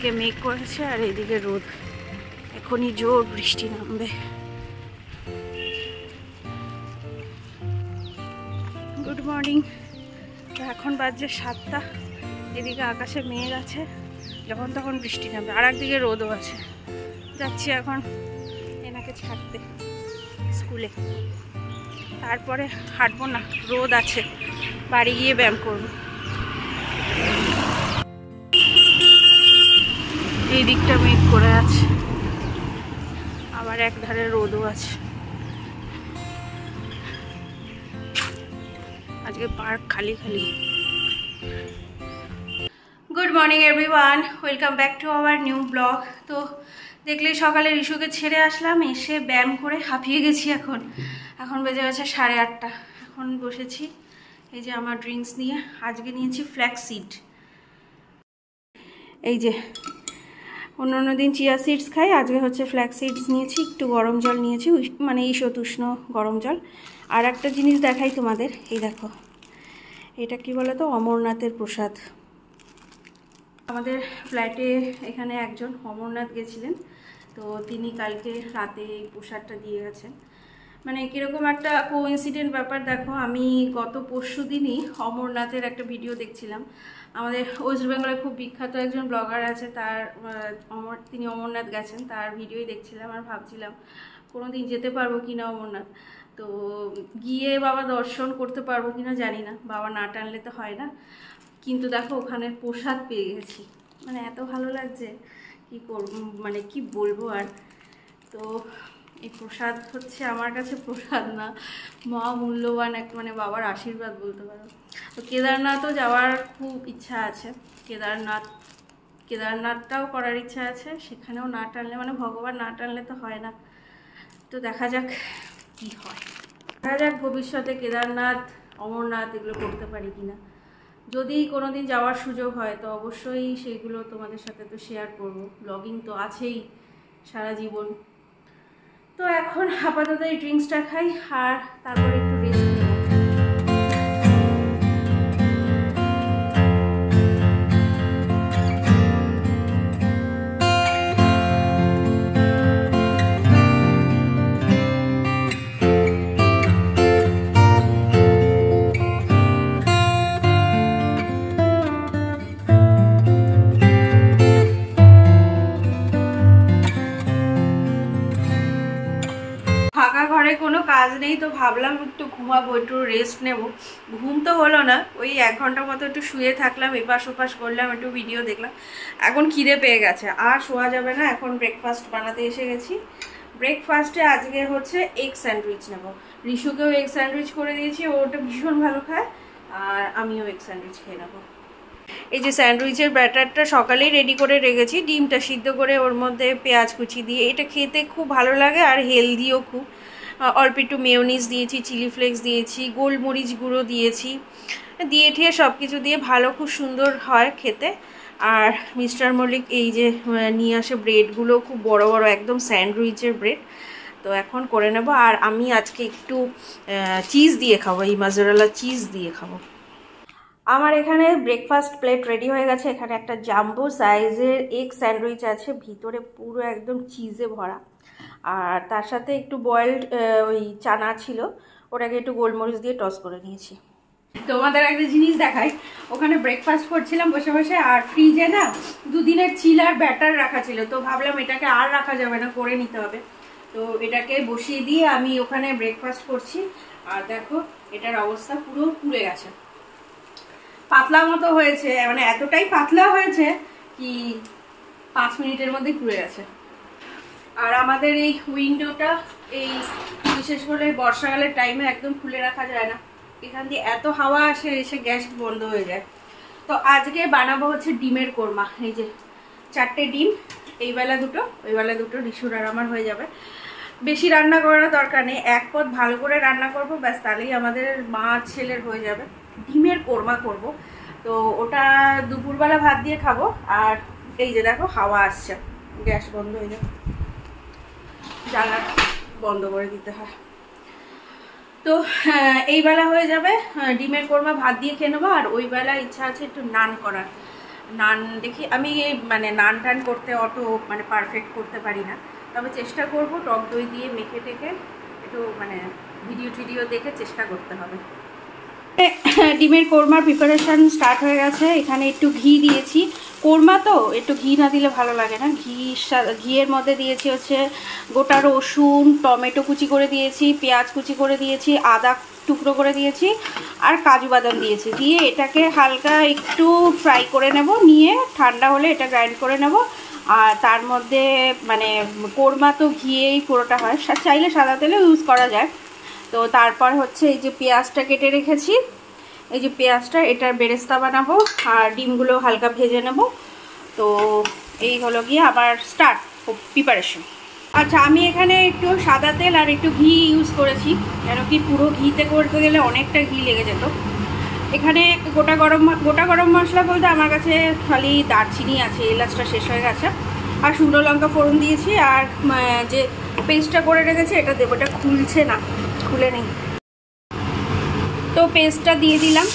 এদিকে মেঘ করেছে আর এইদিকে রোদ। এখনই জোর বৃষ্টি নামবে। Good morning. তো এখন বাজছে 7টা। এদিকে আকাশে মেঘ আছে, যখন তখন বৃষ্টি নামবে। আর একদিকে রোদও আছে। যাচ্ছি এখন এনাকে ছাড়তে স্কুলে, তারপরে হাঁটবো না, রোদ আছে, বাড়ি গিয়ে ব্যায়াম করবো। এই দিকটা মেঘ করে আছে, আবার এক ধারে রোদও আছে। আজকে পার্ক খালি খালি। Good morning everyone, welcome back to our new blog. তো দেখলে সকালে ঋষুকে ছেড়ে আসলাম, এসে ব্যায়াম করে হাঁপিয়ে গেছি। এখন বেজে গেছে 8:30। এখন বসেছি এই যে আমার ড্রিঙ্কস নিয়ে। আজকে নিয়েছি ফ্ল্যাক্স সিড। এই যে অন্য দিন চিয়া সিডস খাই, আজকে হচ্ছে ফ্ল্যাক্স সিডস নিয়েছি। একটু গরম জল নিয়েছি, মানে ঈষৎ উষ্ণ গরম জল। আর একটা জিনিস দেখাই তোমাদের, এই দেখো, এটা কি বলো তো, অমরনাথের প্রসাদ। আমাদের ফ্ল্যাটে এখানে একজন অমরনাথ গেছিলেন, তো তিনি কালকে রাতে এই প্রসাদটা দিয়ে গেছেন। মানে কীরকম একটা কোইন্সিডেন্ট ব্যাপার দেখো। আমি গত পরশু দিনই অমরনাথের একটা ভিডিও দেখছিলাম। আমাদের ওয়েস্ট বেঙ্গলে খুব বিখ্যাত একজন ব্লগার আছে, তিনি অমরনাথ গেছেন, তার ভিডিওই দেখছিলাম। আর ভাবছিলাম কোনো দিন যেতে পারবো কিনা অমরনাথ। তো গিয়ে বাবা দর্শন করতে পারবো কিনা জানি না, বাবা না টানলে তো হয় না। কিন্তু দেখো ওখানে প্রসাদ পেয়ে গেছি, মানে এত ভালো লাগছে কি করব, মানে কি বলবো আর। তো এই প্রসাদ হচ্ছে আমার কাছে প্রসাদ না, মহামূল্যবান এক, মানে বাবার আশীর্বাদ বলতে পারো। তো কেদারনাথও যাওয়ার খুব ইচ্ছা আছে, কেদারনাথটাও করার ইচ্ছা আছে। সেখানেও না টানলে, মানে ভগবান না টানলে তো হয় না। তো দেখা যাক কি হয়, দেখা যাক ভবিষ্যতে কেদারনাথ, অমরনাথ এগুলো করতে পারি কিনা। যদি কোনোদিন যাওয়ার সুযোগ হয় তো অবশ্যই সেইগুলো তোমাদের সাথে তো শেয়ার করব। ব্লগিং তো আছেই সারা জীবন। তো এখন আপাতত এই ড্রিঙ্কসটা খাই, আর তারপরে একটু রেস্ট নেব। ফাঁকা ঘরে কোনো কাজ নেই, তো ভাবলাম একটু ঘুমাবো, একটু রেস্ট নেব। ঘুম তো হলো না, ওই 1 ঘন্টা মতো একটু শুয়ে থাকলাম, এপাশ ওপাশ করলাম, একটু ভিডিও দেখলাম। এখন খিদে পেয়ে গেছে, আর শোয়া যাবে না। এখন ব্রেকফাস্ট বানাতে এসে গেছি। ব্রেকফাস্টে আজকে হচ্ছে এগ স্যান্ডউইচ নেব। ঋষুকেও এগ স্যান্ডউইচ করে দিয়েছি, ওটা ভীষণ ভালো খায়, আর আমিও এগ স্যান্ডউইচ খেয়ে নেবো। এই যে স্যান্ডউইচের ব্যাটারটা সকালেই রেডি করে রেখেছি, ডিমটা সিদ্ধ করে ওর মধ্যে পেঁয়াজ কুচি দিয়ে। এটা খেতে খুব ভালো লাগে আর হেলদিও খুব। অল্প একটু মেয়োনিজ দিয়েছি, চিলি ফ্লেক্স দিয়েছি, গোলমরিচ গুঁড়ো দিয়েছি, দিয়ে ঠিয়ে সব কিছু দিয়ে ভালো, খুব সুন্দর হয় খেতে। আর মিস্টার মল্লিক এই যে নিয়ে আসে ব্রেডগুলো, খুব বড় বড় একদম স্যান্ডউইচের ব্রেড। তো এখন করে নেব। আর আমি আজকে একটু চিজ দিয়ে খাবো, এই মজরেলা চিজ দিয়ে খাবো। আমার এখানে ব্রেকফাস্ট প্লেট রেডি হয়ে গেছে। এখানে একটা জাম্বো সাইজের এগ স্যান্ডউইচ আছে, ভিতরে পুরো একদম চিজে ভরা। আর তার সাথে একটু বয়েলড ওই চানা ছিল, ওটাকে একটু গোলমরিচ দিয়ে টস করে নিয়েছি। তোমাদের একটা জিনিস দেখাই, ওখানে ব্রেকফাস্ট করছিলাম বসে বসে, আর ফ্রিজে না 2 দিনের চিলার ব্যাটার রাখা ছিল। তো ভাবলাম এটাকে আর রাখা যাবে না, করে নিতে হবে। তো এটাকে বসিয়ে দিয়ে আমি ওখানে ব্রেকফাস্ট করছি। আর দেখো এটার অবস্থা পুরো পুড়ে গেছে, পাতলা মতো হয়েছে, মানে এতটাই পাতলা হয়েছে কি 5 মিনিটের মধ্যে পুড়ে গেছে। আর আমাদের এই উইন্ডোটা, এই বিশেষ করে বর্ষাকালের টাইমে একদম খুলে রাখা যায় না, এখান দিয়ে এত হাওয়া আসে, এসে গ্যাস বন্ধ হয়ে যায়। তো আজকে বানাবো হচ্ছে ডিমের কোরমা। এই যে 4টে ডিম, এই বেলা 2টো, ওই বেলা 2টো, ঋষুর আর আমার হয়ে যাবে। বেশি রান্না করার দরকার নেই, এক পদ ভালো করে রান্না করবো ব্যাস, তাহলেই আমাদের মা ছেলের হয়ে যাবে। ডিমের কোরমা করব, তো ওটা দুপুরবেলা ভাত দিয়ে খাবো। আর এই যে দেখো হাওয়া আসছে, গ্যাস বন্ধ হয়ে যাবে, জানলা বন্ধ করে দিতে হয়। তো এই বেলা হয়ে যাবে ডিমের কোরমা, ভাত দিয়ে খেয়ে নেবো। আর ওই বেলা ইচ্ছা আছে একটু নান করার, নান দেখি আমি মানে নান টান করতে অত মানে পারফেক্ট করতে পারি না, তবে চেষ্টা করব টক দই দিয়ে মেখে টেকে একটু মানে ভিডিও দেখে চেষ্টা করতে হবে। ডিমের কোরমার প্রিপারেশান স্টার্ট হয়ে গেছে। এখানে একটু ঘি দিয়েছি, কোরমা তো একটু ঘি না দিলে ভালো লাগে না। ঘিয়ের মধ্যে দিয়েছি হচ্ছে গোটা রসুন, টমেটো কুচি করে দিয়েছি, পেঁয়াজ কুচি করে দিয়েছি, আদা টুকরো করে দিয়েছি আর কাজু বাদাম দিয়েছি। দিয়ে এটাকে হালকা একটু ফ্রাই করে নেব, নিয়ে ঠান্ডা হলে এটা গ্রাইন্ড করে নেব। আর তার মধ্যে মানে কোরমা তো ঘিয়েই পুরোটা হয়, চাইলে সাদা তেলও ইউজ করা যায়। তো তারপর হচ্ছে এই যে পেঁয়াজটা কেটে রেখেছি, এই যে পেঁয়াজটা এটার বেরেস্তা বানাবো আর ডিমগুলো হালকা ভেজে নেব। তো এই হলো গিয়ে আবার স্টার্ট প্রিপারেশন। আচ্ছা, আমি এখানে একটু সাদা তেল আর একটু ঘি ইউজ করেছি, কেন কি পুরো ঘিতে করতে গেলে অনেকটা ঘি লেগে যেত। এখানে গোটা গরম মশলা বলতে আমার কাছে খালি দারচিনি আছে, এলাচটা শেষ হয়ে গেছে, আর শুকনো লঙ্কা ফোড়ন দিয়েছি। আর যে পেস্টটা করে রেখেছি এটা দেবো, এটা খুলছে না, খুলে নেই। তো পেস্টটা দিয়ে দিলাম।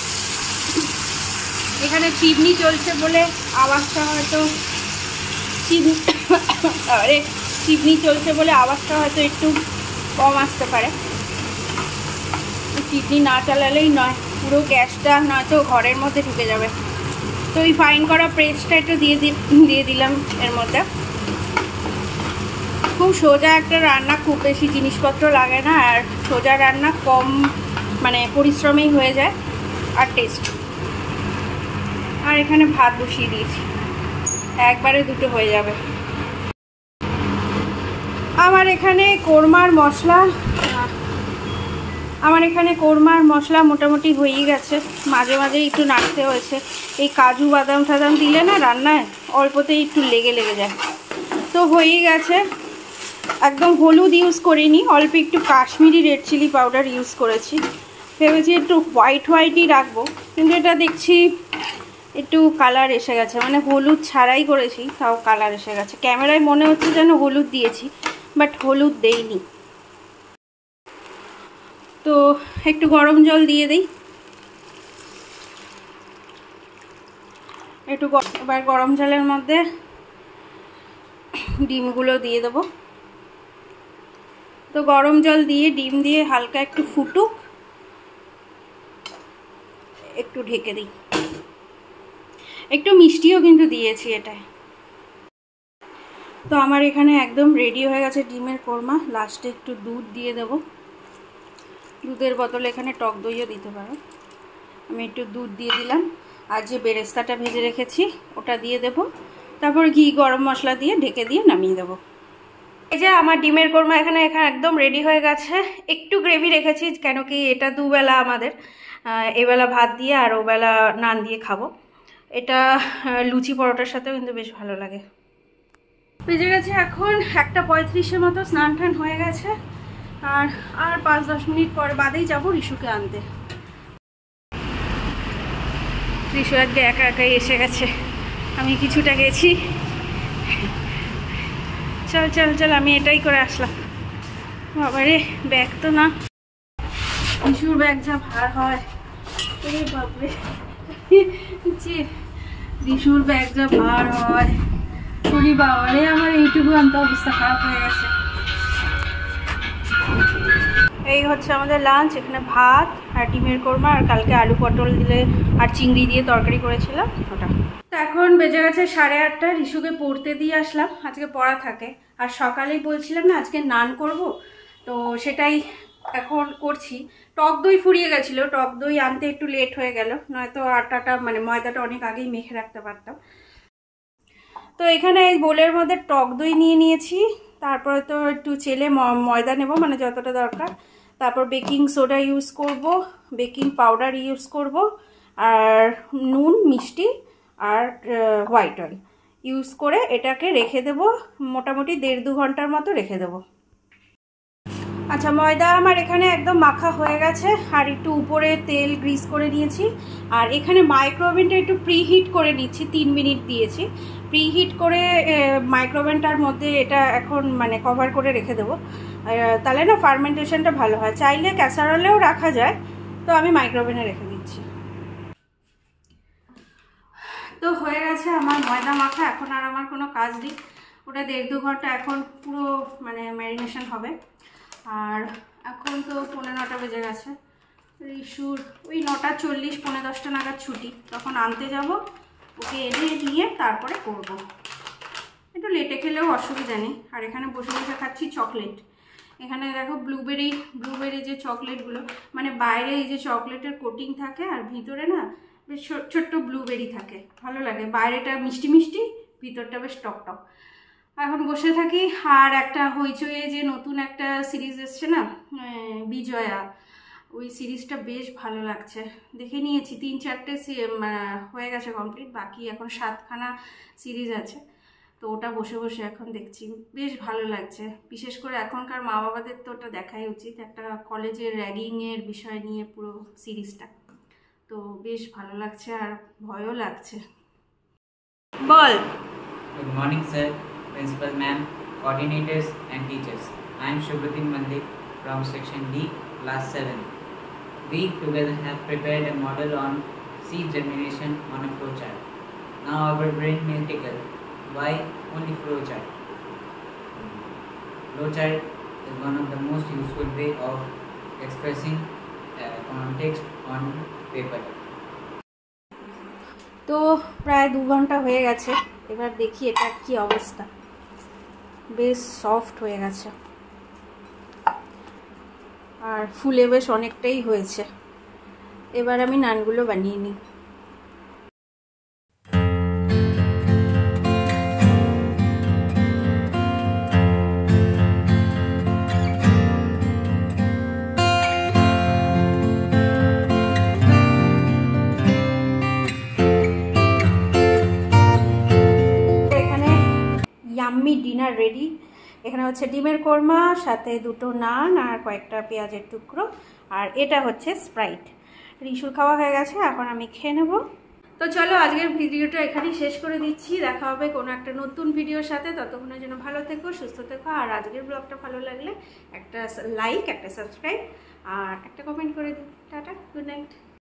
এখানে চিমনি চলছে বলে আওয়াজটা হয়তো চিমনি চলছে বলে আওয়াজটা হয়তো একটু কম আসতে পারে। চিমনি না চালালেই নয়, পুরো গ্যাসটা নয়তো ঘরের মধ্যে ঢুকে যাবে। তো এই ফাইন করা পেস্টটা একটু দিয়ে দিলাম এর মধ্যে। খুব সোজা একটা রান্না, খুব বেশি জিনিসপত্র লাগে না, আর সোজা রান্না কম মানে পরিশ্রমেই হয়ে যায় আর টেস্ট। আর এখানে ভাত বসিয়ে দিয়েছি, একবারে দুটো হয়ে যাবে। আমার এখানে কোরমার মশলা মোটামুটি হয়েই গেছে। মাঝে মাঝে একটু নাড়তে হয়েছে, এই কাজু বাদাম টাদাম দিলে না রান্নায় অল্পতেই একটু লেগে যায়। তো হয়েই গেছে। একদম হলুদ ইউজ করিনি, অল্প একটু Kashmiri red chili powder use করেছি। ভেবেছি একটু হোয়াইটই রাখবো, কিন্তু এটা দেখছি একটু কালার এসে গেছে, মানে হলুদ ছাড়াই করেছি তাও কালার এসে গেছে। ক্যামেরায় মনে হচ্ছে যেন হলুদ দিয়েছি, বাট হলুদ দেইনি। তো একটু গরম জল দিয়ে দিই, এবার গরম জলের মধ্যে ডিমগুলো দিয়ে দেবো। তো গরম জল দিয়ে ডিম দিয়ে হালকা একটু ফুটুক, একটু ঢেকে দিই। একটু মিষ্টিও কিন্তু দিয়েছি এটায়। তো আমার এখানে একদম রেডি হয়ে গেছে ডিমের কোরমা। লাস্টে একটু দুধ দিয়ে দেব, দুধের বদলে এখানে টক দইও দিতে পারো। আমি একটু দুধ দিয়ে দিলাম, আর যে বেরেস্তাটা ভেজে রেখেছি ওটা দিয়ে দেব। তারপর ঘি গরম মশলা দিয়ে ঢেকে দিয়ে নামিয়ে দেবো। এই যে আমার ডিমের কোরমা এখানে একদম রেডি হয়ে গেছে। একটু গ্রেভি রেখেছি, কেন কি এটা দুবেলা আমাদের, এবেলা ভাত দিয়ে আর ওবেলা নান দিয়ে খাবো। এটা লুচি পরোটার সাথেও কিন্তু বেশ ভালো লাগে। বেজে গেছে এখন 1:35 মতো, স্নান টান হয়ে গেছে। আর 5-10 মিনিট পরে বাদেই যাবো রিশুকে আনতে। রিশু আজকে একাই এসে গেছে, আমি কিছুটা গেছি। চল আমি এটাই করে আসলাম। বাবারে ব্যাগ তো না, রিশুর ব্যাগ যা ভার হয়, বাবরে রিশুর ব্যাগ যা ভার হয়, বাবারে আমার এইটুকু আনতে অবস্থা খারাপ হয়ে গেছে। এই হচ্ছে আমাদের লাঞ্চ। এখানে ভাত আর ডিমের কোরমা, আর কালকে আলু পটল দিলে আর চিংড়ি দিয়ে তরকারি করেছিলাম ওটা। তো এখন বেজে গেছে 8:30। রিশুকে পড়তে দিয়ে আসলাম, আজকে পড়া থাকে। আর সকালেই বলছিলাম না আজকে নান করব, তো সেটাই এখন করছি। টক দই ফুরিয়ে গেছিলো, টক দই আনতে একটু লেট হয়ে গেল, নয়তো আটাটা মানে ময়দাটা অনেক আগেই মেখে রাখতে পারতাম। তো এখানে এই বোলের মধ্যে টক দই নিয়ে নিয়েছি। তারপরে তো একটু চেলে ময়দা নেব, মানে যতটা দরকার। তারপর বেকিং সোডা ইউজ করব, বেকিং পাউডার ইউজ করব, আর নুন, মিষ্টি আর হোয়াইট অয়েল ইউজ করে এটাকে রেখে দেব মোটামুটি 1.5-2 ঘন্টার মতো রেখে দেব। আচ্ছা, ময়দা আমার এখানে একদম মাখা হয়ে গেছে, আর একটু উপরে তেল গ্রিস করে নিয়েছি। আর এখানে মাইক্রোওভেনটা একটু প্রিহিট করে নিচ্ছি, 3 মিনিট দিয়েছি। প্রিহিট করে মাইক্রোওভেনটার মধ্যে এটা এখন মানে কভার করে রেখে দেবো, তাহলে না ফার্মেন্টেশনটা ভালো হয়। চাইলে ক্যাসারোলেও রাখা যায়, তো আমি মাইক্রোওভেনে রেখে দিচ্ছি। তো হয়ে গেছে আমার ময়দা মাখা, এখন আর আমার কোনো কাজ নেই। ওটা 1.5-2 ঘন্টা এখন পুরো মানে ম্যারিনেশন হবে। আর এখন তো 9:45 বেজে গেছে। রিশুর ওই 9:40 9:10 নাগাদ ছুটি, তখন আনতে যাব, ওকে এনে নিয়ে তারপরে করব। একটু লেটে খেলেও অসুবিধা নেই। আর এখানে বসে বসে খাচ্ছি চকলেট। এখানে দেখো ব্লুবেরি যে চকলেটগুলো, মানে বাইরে এই যে চকলেটের কোটিং থাকে আর ভিতরে না বেশ ছোট্ট ব্লুবেরি থাকে, ভালো লাগে। বাইরেটা মিষ্টি মিষ্টি, ভিতরটা বেশ টক টক। এখন বসে থাকি। আর একটা হইচইয়ে যে নতুন একটা সিরিজ এসছে না, বিজয়া, ওই সিরিজটা বেশ ভালো লাগছে। দেখে নিয়েছি 3-4টে হয়ে গেছে কমপ্লিট, বাকি এখন 7খানা সিরিজ আছে। তো ওটা বসে বসে এখন দেখছি, বেশ ভালো লাগছে। বিশেষ করে এখনকার মা বাবাদের তো ওটা দেখাই উচিত, একটা কলেজের র্যাগিংয়ের বিষয় নিয়ে পুরো সিরিজটা। তো বেশ ভালো লাগছে আর ভয়ও লাগছে। বল। Good morning, sir, Principal Ma'am, coordinators and teachers. I am Shubhadeep Mandik from Section D, Class 7. We together have prepared a model on seed germination on a flowchart. Now our brain may tickle, why only flowchart? Flowchart is one of the most useful way of expressing context on paper. তো প্রায় 2 ঘন্টা হয়ে গেছে, এবার দেখি এটা কি অবস্থা। বেশ সফট হয়ে গেছে আর ফুলে বেশ অনেকটাই হয়েছে। এবার আমি নানগুলো বানিয়ে নিই। Yummy dinner ready. এখানে হচ্ছে ডিমের কোরমা, সাথে 2টো নান আর কয়েকটা পেঁয়াজের টুকরো, আর এটা হচ্ছে স্প্রাইট। রিশুর খাওয়া হয়ে গেছে, এখন আমি খেয়ে নেব। তো চলো আজকের ভিডিওটা এখানেই শেষ করে দিচ্ছি। দেখা হবে কোনো একটা নতুন ভিডিওর সাথে। ততক্ষণের জন্য ভালো থেকো, সুস্থ থেকো। আর আজকের ব্লগটা ভালো লাগলে একটা লাইক, একটা সাবস্ক্রাইব আর একটা কমেন্ট করে দিও। টাটা, গুড নাইট।